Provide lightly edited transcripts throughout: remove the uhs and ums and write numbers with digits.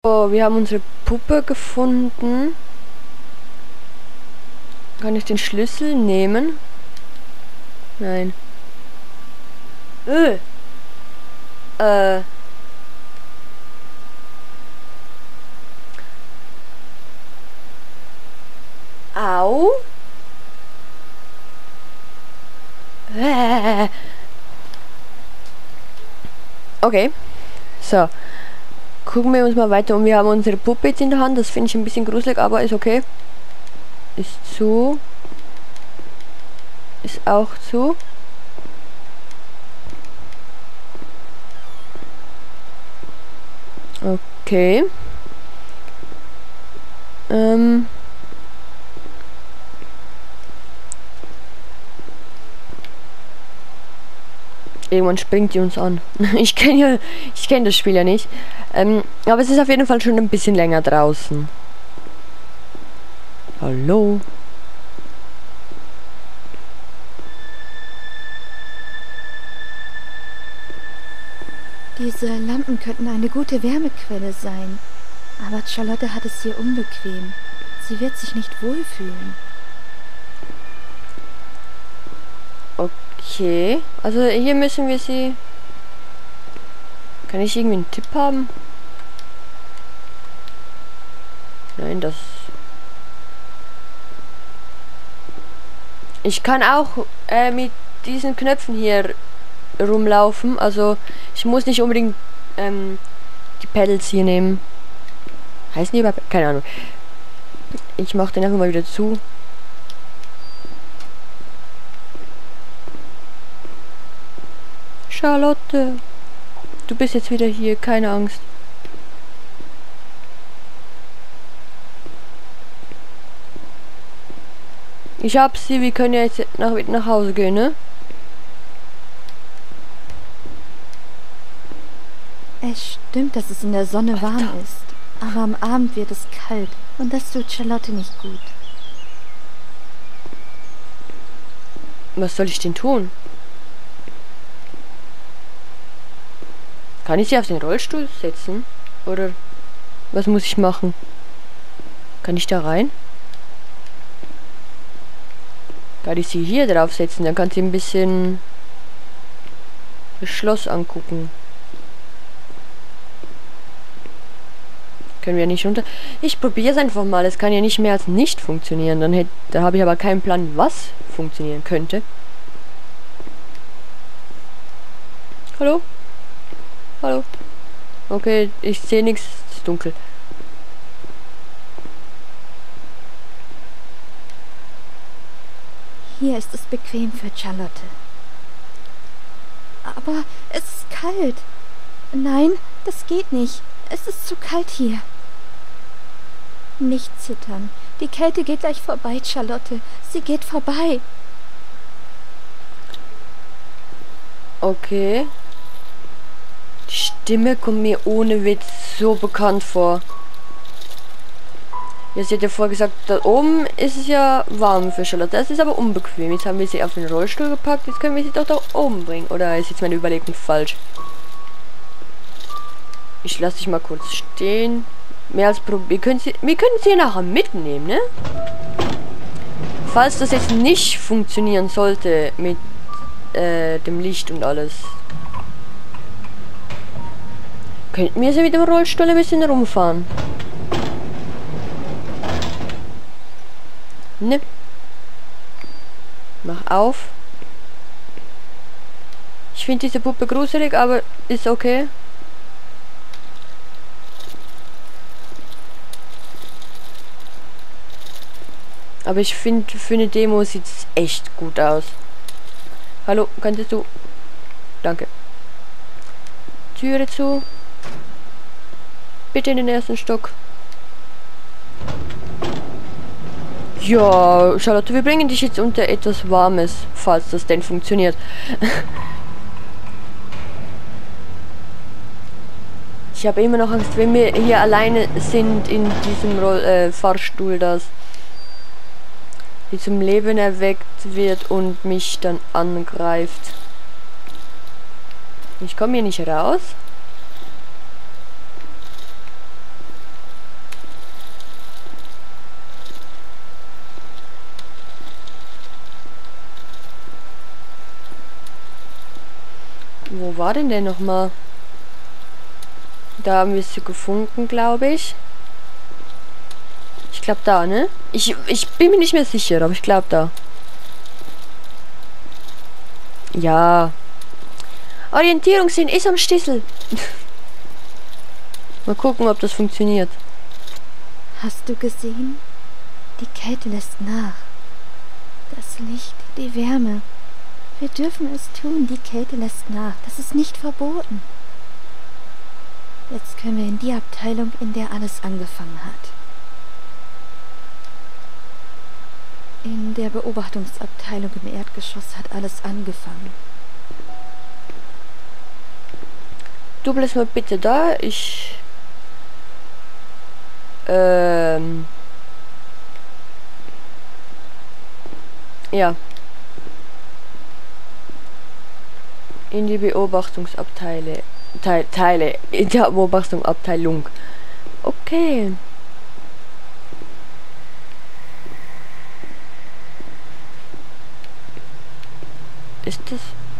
So, wir haben unsere Puppe gefunden. Kann ich den Schlüssel nehmen? Nein. Äh. Au. Okay. So. Gucken wir uns mal weiter um. Wir haben unsere Puppe jetzt in der Hand. Das finde ich ein bisschen gruselig, aber ist okay. Ist zu. Ist auch zu. Okay. Irgendwann springt die uns an. Ich kenne das Spiel ja nicht. Aber es ist auf jeden Fall schon ein bisschen länger draußen. Hallo? Diese Lampen könnten eine gute Wärmequelle sein. Aber Charlotte hat es hier unbequem. Sie wird sich nicht wohlfühlen. Okay. Also hier müssen wir sie... Kann ich irgendwie einen Tipp haben? Nein, das... Ich kann auch mit diesen Knöpfen hier rumlaufen. Also ich muss nicht unbedingt die Pedals hier nehmen. Heißen die überhaupt? Keine Ahnung. Ich mache den einfach mal wieder zu. Charlotte, du bist jetzt wieder hier, keine Angst. Ich hab sie, wir können ja jetzt nach Hause gehen, ne? Es stimmt, dass es in der Sonne warm ist. Aber am Abend wird es kalt. Und das tut Charlotte nicht gut. Was soll ich denn tun? Kann ich sie auf den Rollstuhl setzen? Oder was muss ich machen? Kann ich da rein? Kann ich sie hier drauf setzen? Dann kann sie ein bisschen das Schloss angucken. Können wir nicht runter. Ich probiere es einfach mal. Es kann ja nicht mehr als nicht funktionieren. Da habe ich aber keinen Plan, was funktionieren könnte. Hallo? Hallo? Okay, ich sehe nichts. Es ist dunkel. Hier ist es bequem für Charlotte. Aber es ist kalt. Nein, das geht nicht. Es ist zu kalt hier. Nicht zittern. Die Kälte geht gleich vorbei, Charlotte. Sie geht vorbei. Okay. Die Stimme kommt mir ohne Witz so bekannt vor. Ja, sie hat ja vorher gesagt, da oben ist es ja warm für Charlotte. Das ist aber unbequem. Jetzt haben wir sie auf den Rollstuhl gepackt. Jetzt können wir sie doch da oben bringen. Oder ist jetzt meine Überlegung falsch? Ich lasse dich mal kurz stehen. Mehr als wir können sie nachher mitnehmen, ne? Falls das jetzt nicht funktionieren sollte mit dem Licht und alles. Könnten wir sie mit dem Rollstuhl ein bisschen rumfahren? Ne? Mach auf. Ich finde diese Puppe gruselig, aber ist okay. Aber ich finde, für eine Demo sieht es echt gut aus. Hallo, könntest du... Danke. Türe zu. Bitte in den ersten Stock. Ja, Charlotte, wir bringen dich jetzt unter etwas Warmes, falls das denn funktioniert. Ich habe immer noch Angst, wenn wir hier alleine sind in diesem Fahrstuhl, dass die zum Leben erweckt wird und mich dann angreift. Ich komme hier nicht raus. Wo war denn der nochmal? Da haben wir sie gefunden, glaube ich. Ich glaube da, ne? Ich bin mir nicht mehr sicher, aber ich glaube da. Ja. Orientierungssinn ist am Schlüssel. Mal gucken, ob das funktioniert. Hast du gesehen? Die Kälte lässt nach. Das Licht, die Wärme. Wir dürfen es tun, die Kälte lässt nach. Das ist nicht verboten. Jetzt können wir in die Abteilung, in der alles angefangen hat. In der Beobachtungsabteilung im Erdgeschoss hat alles angefangen. Du bleibst mal bitte da. Ich... Ja. In die Beobachtungsabteile. Teile. In der Beobachtungsabteilung. Okay. Ist das...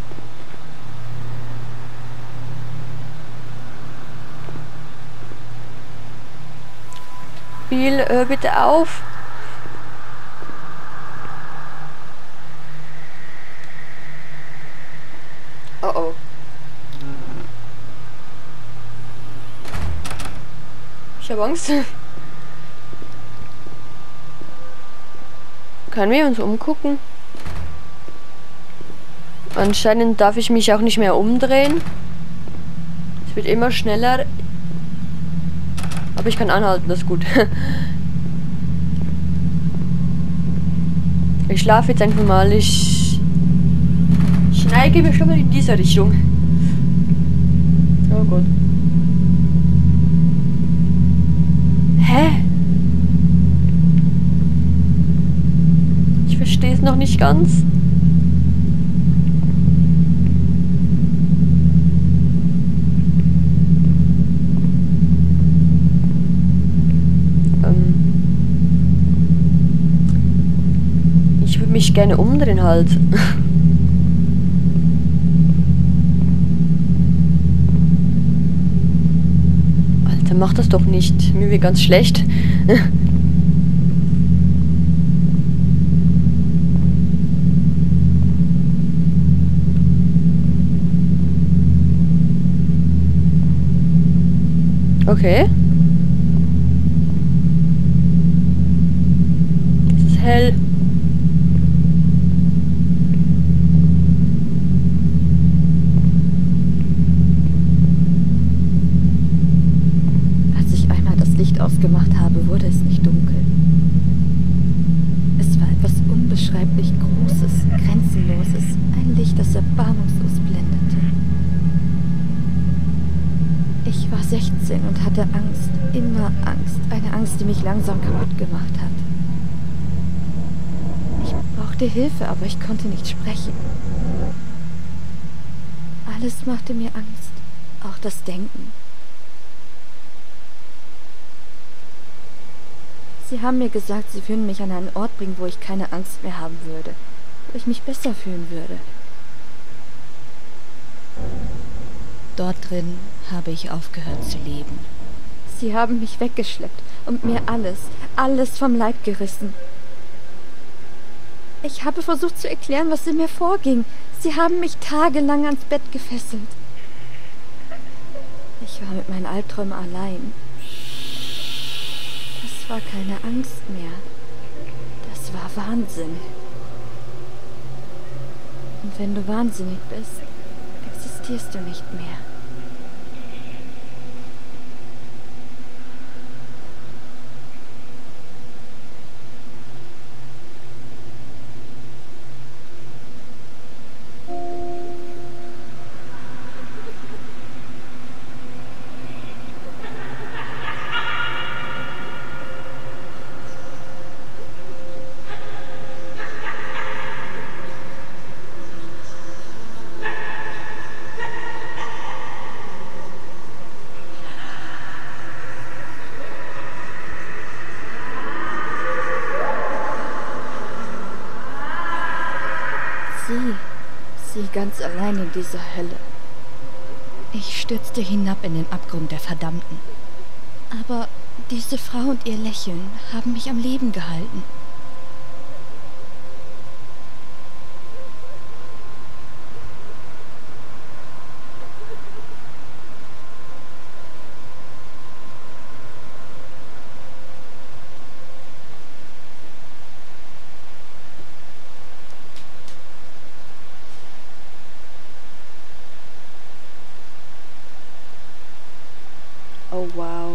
Spiel, hör bitte auf. Oh oh. Ich habe Angst. Können wir uns umgucken? Anscheinend darf ich mich auch nicht mehr umdrehen. Es wird immer schneller. Aber ich kann anhalten, das ist gut. Ich schlafe jetzt einfach mal. Ich neige mir schon mal in diese Richtung. Oh Gott. Hä? Ich verstehe es noch nicht ganz. Ich würde mich gerne umdrehen halt. Alter, mach das doch nicht. Mir wird ganz schlecht. Okay. Es ist hell. Als ich einmal das Licht ausgemacht habe, wurde es nicht dunkel. Es war etwas unbeschreiblich Großes, Grenzenloses, ein Licht, das erbarmungslos blendete. Ich war 16 und hatte Angst, immer Angst, eine Angst, die mich langsam kaputt gemacht hat. Ich brauchte Hilfe, aber ich konnte nicht sprechen. Alles machte mir Angst, auch das Denken. Sie haben mir gesagt, sie würden mich an einen Ort bringen, wo ich keine Angst mehr haben würde, wo ich mich besser fühlen würde. Dort drin habe ich aufgehört zu leben. Sie haben mich weggeschleppt und mir alles vom Leib gerissen. Ich habe versucht zu erklären, was in mir vorging. Sie haben mich tagelang ans Bett gefesselt. Ich war mit meinen Albträumen allein. Das war keine Angst mehr. Das war Wahnsinn. Und wenn du wahnsinnig bist, existierst du nicht mehr. Sie ganz allein in dieser Hölle. Ich stürzte hinab in den Abgrund der Verdammten. Aber diese Frau und ihr Lächeln haben mich am Leben gehalten. Oh wow.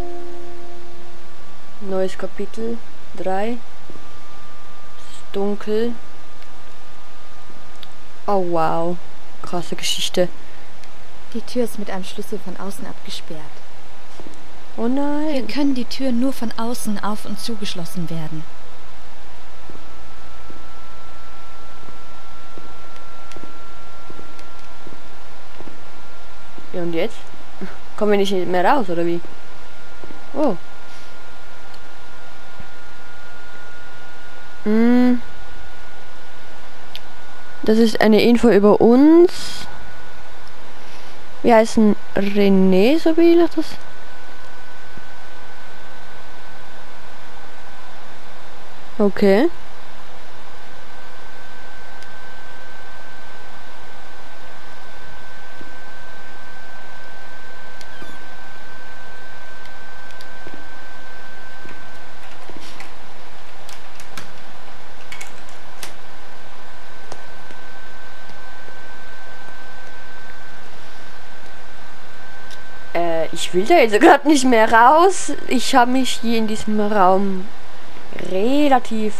Neues Kapitel 3. Es ist dunkel. Oh wow. Krasse Geschichte. Die Tür ist mit einem Schlüssel von außen abgesperrt. Oh nein. Hier können die Türen nur von außen auf und zugeschlossen werden. Ja, und jetzt? Kommen wir nicht mehr raus, oder wie? Oh. Das ist eine Info über uns. Wir heißen René, so wie ich das. Okay. Ich will da jetzt gerade nicht mehr raus. Ich habe mich hier in diesem Raum relativ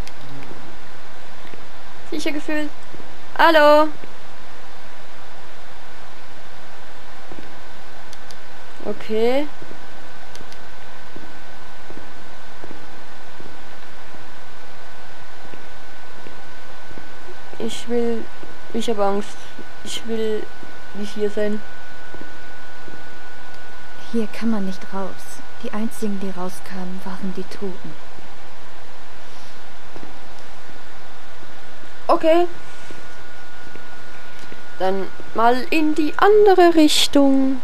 sicher gefühlt. Hallo. Okay. Ich habe Angst. Ich will nicht hier sein. Hier kann man nicht raus. Die einzigen, die rauskamen, waren die Toten. Okay. Dann mal in die andere Richtung.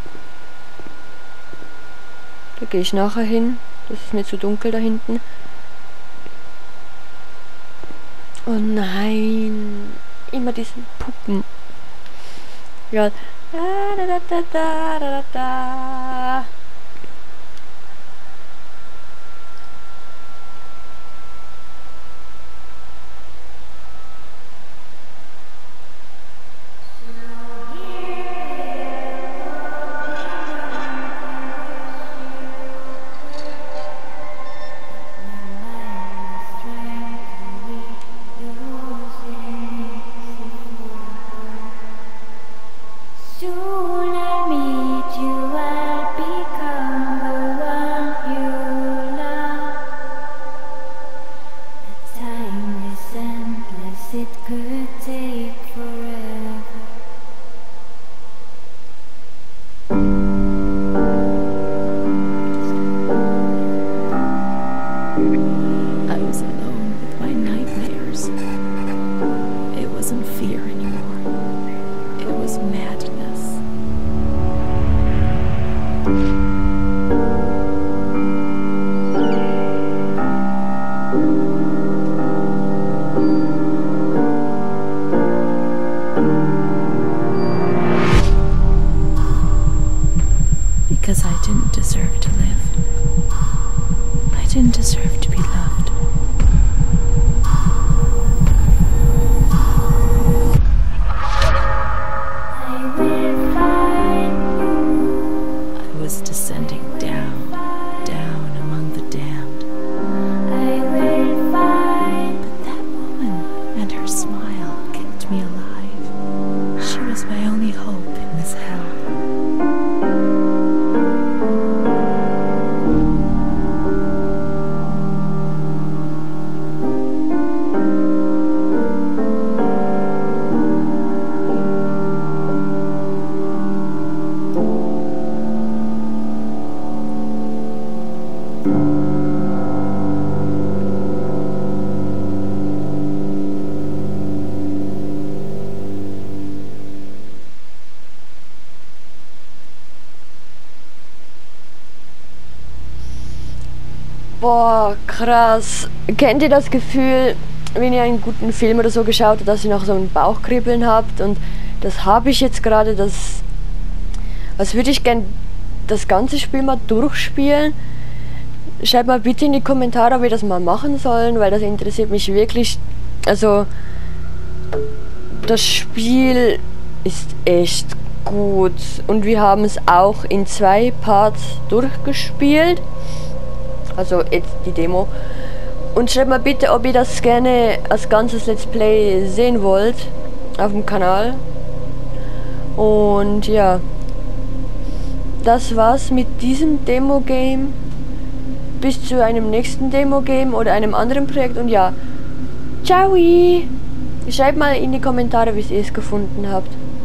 Da gehe ich nachher hin. Das ist mir zu dunkel da hinten. Oh nein. Immer diese Puppen. Ja. Da, da, da, da, da, da. Soon I meet you, I'll become the one you love. The time is endless, it could take forever. I was alone with my nightmares. It wasn't fear anymore. It was madness. Because I didn't deserve to live. I didn't deserve to be loved. I will find you. I was descending down, down among the damned. I will find. But that woman and her smile kept me alive. She was my only hope in this hell. Boah, krass. Kennt ihr das Gefühl, wenn ihr einen guten Film oder so geschaut habt, dass ihr noch so ein Bauchkribbeln habt? Und das habe ich jetzt gerade, als würde ich gern das ganze Spiel mal durchspielen. Schreibt mal bitte in die Kommentare, ob wir das mal machen sollen, weil das interessiert mich wirklich. Also, das Spiel ist echt gut und wir haben es auch in 2 Parts durchgespielt. Also jetzt die Demo. Und schreibt mal bitte, ob ihr das gerne als ganzes Let's Play sehen wollt auf dem Kanal. Und ja, das war's mit diesem Demo-Game. Bis zu einem nächsten Demo-Game oder einem anderen Projekt. Und ja, ciao! Schreibt mal in die Kommentare, wie ihr es gefunden habt.